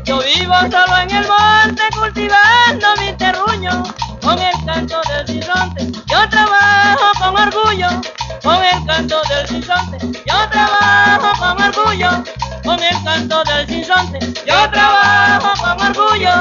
Yo vivo solo en el monte cultivando mi terruño, con el canto del bisonte yo trabajo con orgullo, con el canto del bisonte yo trabajo con orgullo, con el canto del bisonte yo trabajo con orgullo.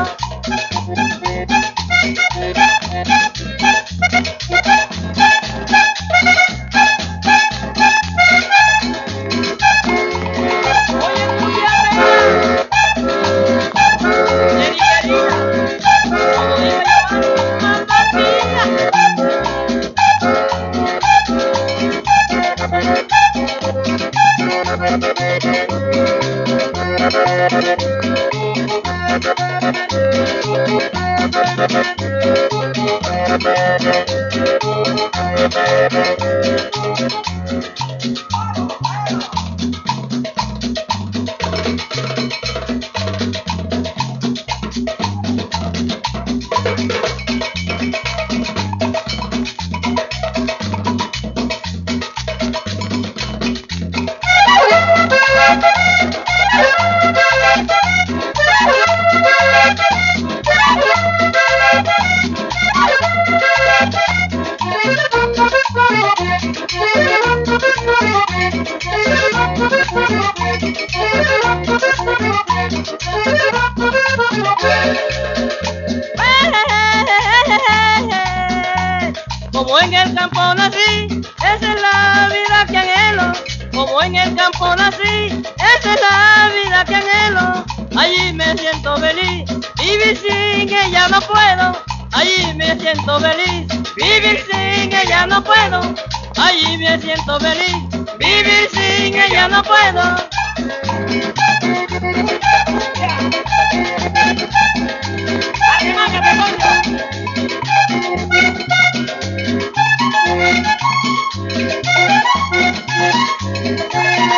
Como en el campo nací, esa es la vida que anhelo. Como en el campo nací, esa es la vida que anhelo. Allí me siento feliz, vivir sin ella no puedo. Allí me siento feliz, vivir sin ella no puedo. Allí me siento feliz, vivir sin ella no puedo.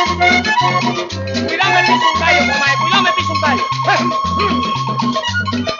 Cuidado me piso un gallo, mamá, cuidado me piso un gallo.